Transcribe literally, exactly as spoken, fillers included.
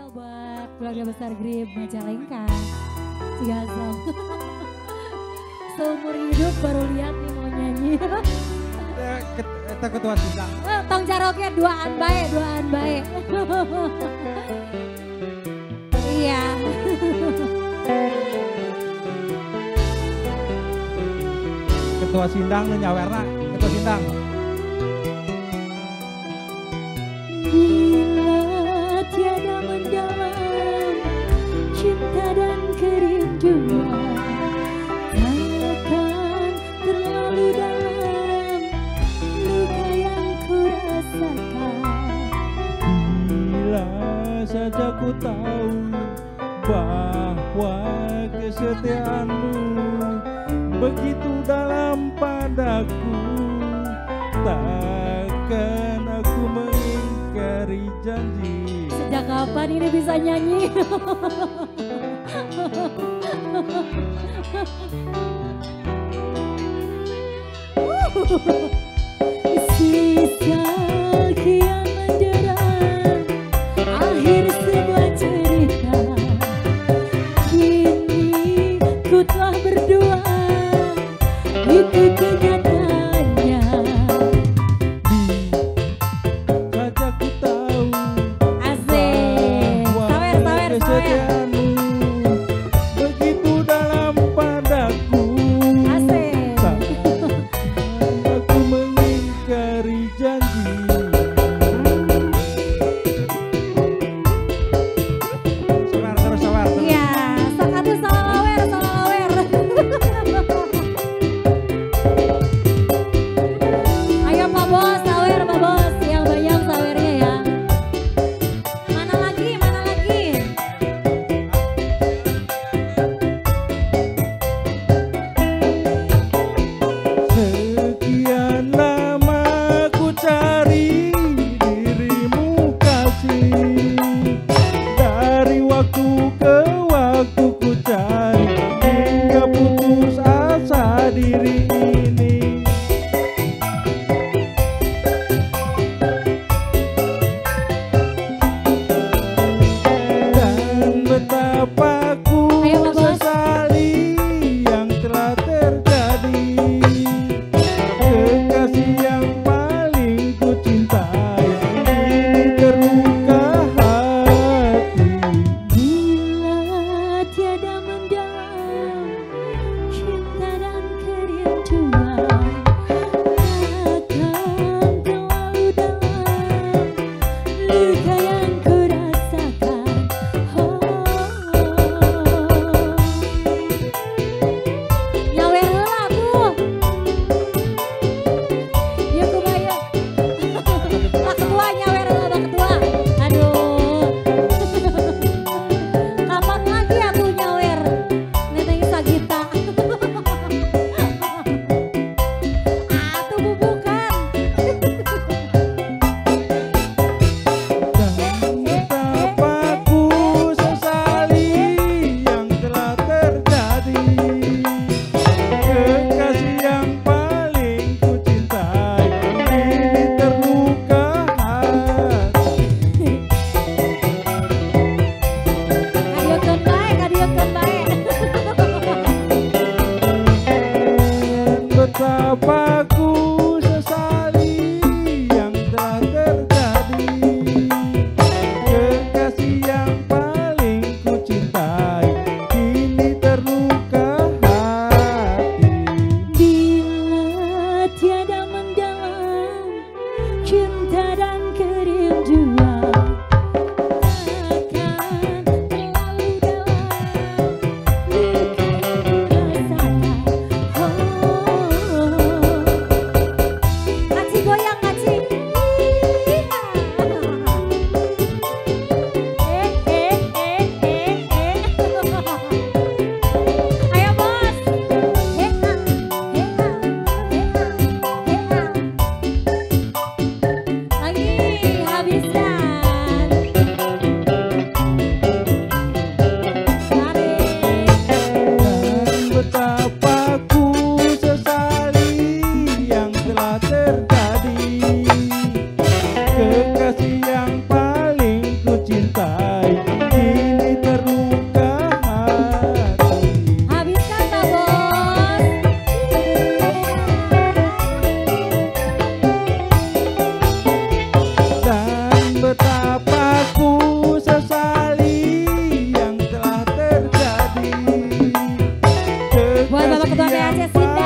buat keluarga besar Grip Majalengka. Cigasam. Seumur hidup baru lihat nih mau nyanyi. Kita ketua sidang. Tong Jaroke duaan bae, duaan bae. Iya. Ketua sindang nu nyawerna, ketua sindang. Bila tiada mendalam cinta dan kerinduan, takkan terlalu dalam luka yang ku rasakan. Bila saja ku tahu bahwa kesetiaanmu begitu dalam padaku, takkan aku mengingkari janji. Sejak kapan ini bisa nyanyi? Sisa kian menderang akhir sebuah cerita. Kini ku telah berdua, itu kenyataannya. Saja ku tahu Asik. Sawer, sawer, sawer. kesetiaanmu begitu dalam padaku. Asik. Takkan aku mengingkari janji. Sabar terus sabar terus. Iya, sakatu salawer, salawer. Ayo Pak Bos, sawer Pak Bos, yang banyak sawernya ya. Mana lagi, mana lagi? Ketua P A C Sindang.